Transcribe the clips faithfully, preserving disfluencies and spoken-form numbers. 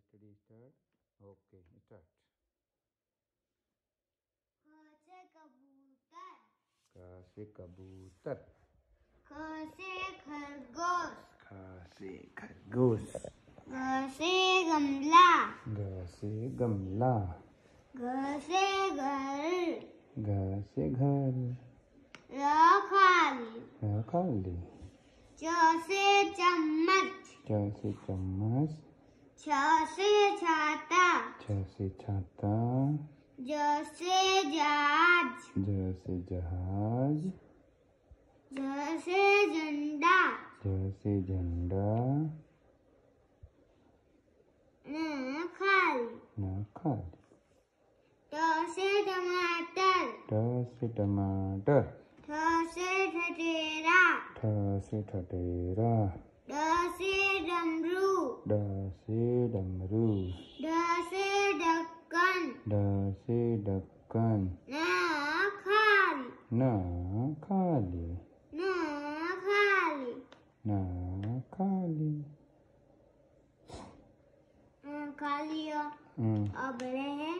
Study start. Okay start. क से कबूतर। क से खरगोश। ख से खरगोश। ग से गमला। ग से गमला। घ से घर। घ से घर। र खाली। र खाली। च से चम्मच। च से चम्मच। छ से छाता। छ से छाता। ज से जहाज। ज से जहाज। झ से झंडा। झ से झंडा। न खाली। न खाली। ट से टमाटर। ट से टमाटर। ठ से ठठेरा। ठ से ठठेरा। ड से डमरू। ड से डमरू। ढ से ढक्कन। ढ से ढक्कन। न खाली। न खाली। न खाली। न खाली। न खाली हम्म अब बड़े हैं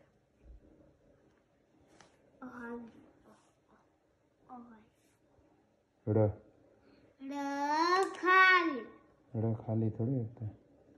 र र खाली। र खाली थोड़ी होता है।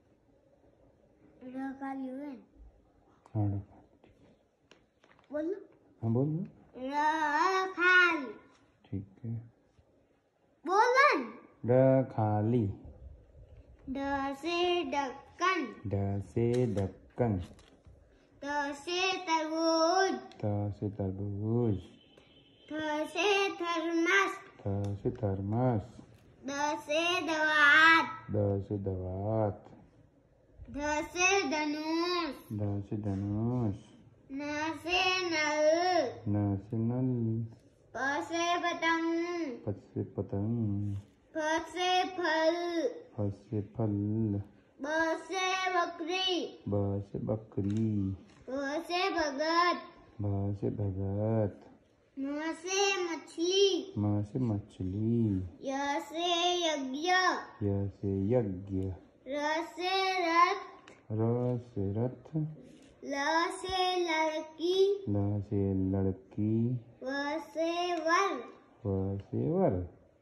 र खाली हुए हाँ र खाली। बोलो। हाँ बोल लो। र खाली। ठीक है। बोलन। र खाली। ढ से ढक्कन। ढ से ढक्कन। त से तरबूज। त से तरबूज। थ से थर्मस। थ से थर्मस। द से दवात। द से दवात। ध से धनुष। ध से धनुष। न से नल। न से नल। प से पतंग। प से पतंग। फ से फल। फ से फल। ब से बकरी। ब से बकरी। भ से भगत। भ से भगत। म से मछली। म से मछली। य से यज्ञ। य से यज्ञ। र से रथ। र से रथ। ल से लड़की। ल से लड़की। व से वर। व से वर।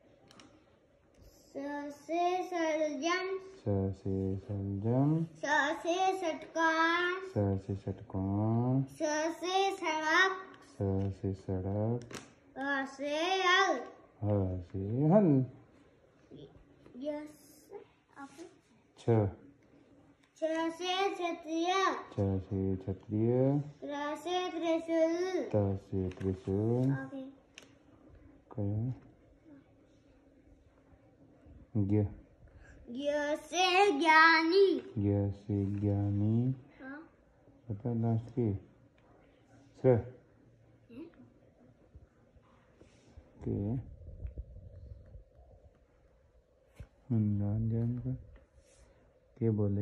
स से सलजम। स से सलजम। स से षटकोण। स से षटकोण। स से सड़क। स से सड़क। ह से हल। ह से हल। यस छ छ से क्षत्रिय। छ से क्षत्रिय। र से त्रिशूल। त से त्रिशूल। ओके। क्या ज्ञ। य से ज्ञानी। ज्ञ से ज्ञानी। हाँ? बता लास्ट की। स के जान जान का के बोले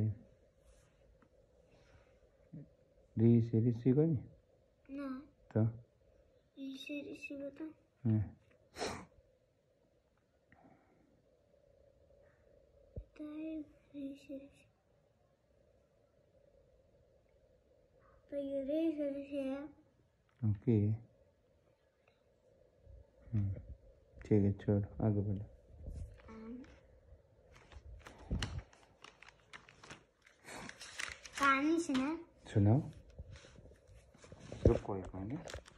री से ऋषि को नहीं ना तो ऋषि ऋषि बता। हम्म ऋषि ऋषि तो ये ऋषि ऋषि है। ओके हम्म ठीक है छोड़ आगे बढ़ो। कहानी सुना। सुनाओ रुको एक मिनट।